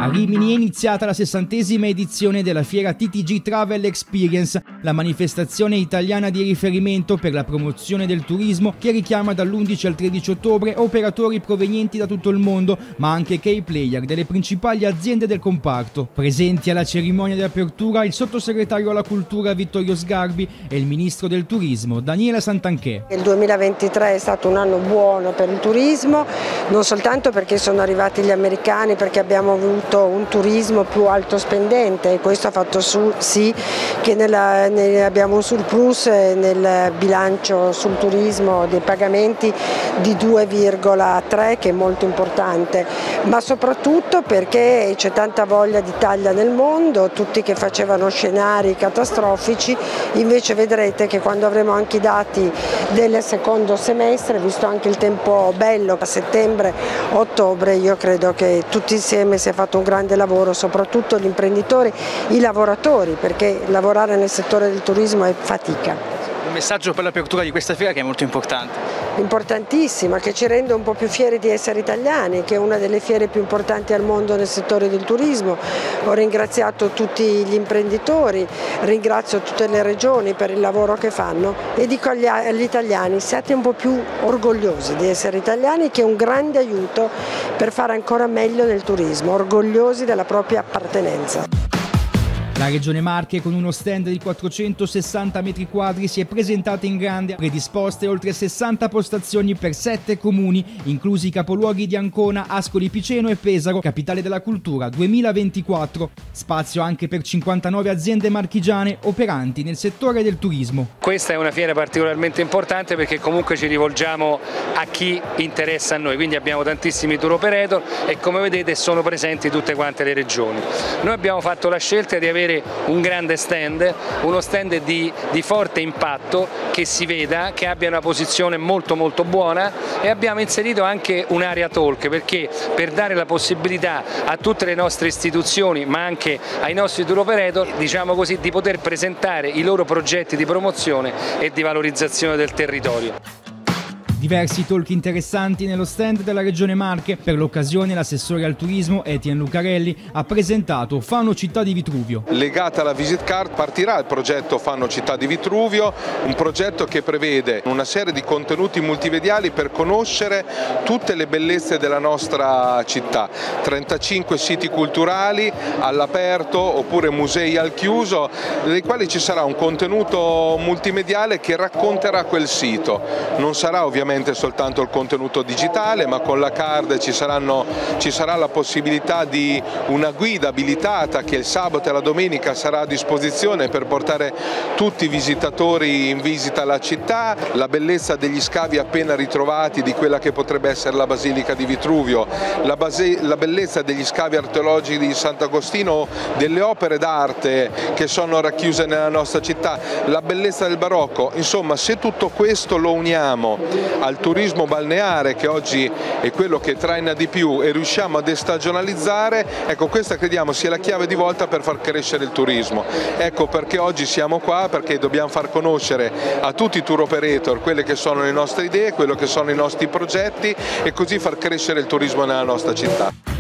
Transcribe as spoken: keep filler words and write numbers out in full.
A Rimini è iniziata la sessantesima edizione della fiera T T G Travel Experience, la manifestazione italiana di riferimento per la promozione del turismo che richiama dall'undici al tredici ottobre operatori provenienti da tutto il mondo, ma anche key player delle principali aziende del comparto. Presenti alla cerimonia di apertura il sottosegretario alla cultura Vittorio Sgarbi e il ministro del turismo Daniela Santanchè. Il duemilaventitré è stato un anno buono per il turismo, non soltanto perché sono arrivati gli americani, perché abbiamo avuto un turismo più alto spendente e questo ha fatto su, sì che nella, ne abbiamo un surplus nel bilancio sul turismo dei pagamenti di due virgola tre, che è molto importante, ma soprattutto perché c'è tanta voglia di taglia nel mondo, tutti che facevano scenari catastrofici, invece vedrete che quando avremo anche i dati del secondo semestre, visto anche il tempo bello a settembre, ottobre, io credo che tutti insieme si è fatto un grande lavoro, soprattutto gli imprenditori, i lavoratori, perché lavorare nel settore del turismo è fatica. Un messaggio per l'apertura di questa fiera che è molto importante. Importantissima, che ci rende un po' più fieri di essere italiani, che è una delle fiere più importanti al mondo nel settore del turismo. Ho ringraziato tutti gli imprenditori, ringrazio tutte le regioni per il lavoro che fanno e dico agli, agli italiani: siate un po' più orgogliosi di essere italiani, che è un grande aiuto per fare ancora meglio nel turismo, orgogliosi della propria appartenenza. La Regione Marche, con uno stand di quattrocentosessanta metri quadri, si è presentata in grande, predisposte oltre sessanta postazioni per sette comuni, inclusi i capoluoghi di Ancona, Ascoli Piceno e Pesaro, capitale della cultura duemilaventiquattro. Spazio anche per cinquantanove aziende marchigiane operanti nel settore del turismo. Questa è una fiera particolarmente importante perché comunque ci rivolgiamo a chi interessa a noi, quindi abbiamo tantissimi tour operator e come vedete sono presenti tutte quante le regioni. Noi abbiamo fatto la scelta di avere un grande stand, uno stand di, di forte impatto, che si veda, che abbia una posizione molto molto buona, e abbiamo inserito anche un'area talk, perché per dare la possibilità a tutte le nostre istituzioni ma anche ai nostri tour operator, diciamo così, di poter presentare i loro progetti di promozione e di valorizzazione del territorio. Diversi talk interessanti nello stand della Regione Marche. Per l'occasione l'assessore al turismo Etienne Lucarelli ha presentato Fano Città di Vitruvio. Legata alla visit card partirà il progetto Fano Città di Vitruvio, un progetto che prevede una serie di contenuti multimediali per conoscere tutte le bellezze della nostra città, trentacinque siti culturali all'aperto oppure musei al chiuso, nei quali ci sarà un contenuto multimediale che racconterà quel sito. Non sarà ovviamente soltanto il contenuto digitale, ma con la card ci, saranno, ci sarà la possibilità di una guida abilitata che il sabato e la domenica sarà a disposizione per portare tutti i visitatori in visita alla città, la bellezza degli scavi appena ritrovati di quella che potrebbe essere la Basilica di Vitruvio, la, base, la bellezza degli scavi archeologici di Sant'Agostino, delle opere d'arte che sono racchiuse nella nostra città, la bellezza del barocco. Insomma, se tutto questo lo uniamo al turismo balneare, che oggi è quello che traina di più, e riusciamo a destagionalizzare, ecco, questa crediamo sia la chiave di volta per far crescere il turismo. Ecco perché oggi siamo qua, perché dobbiamo far conoscere a tutti i tour operator quelle che sono le nostre idee, quello che sono i nostri progetti, e così far crescere il turismo nella nostra città.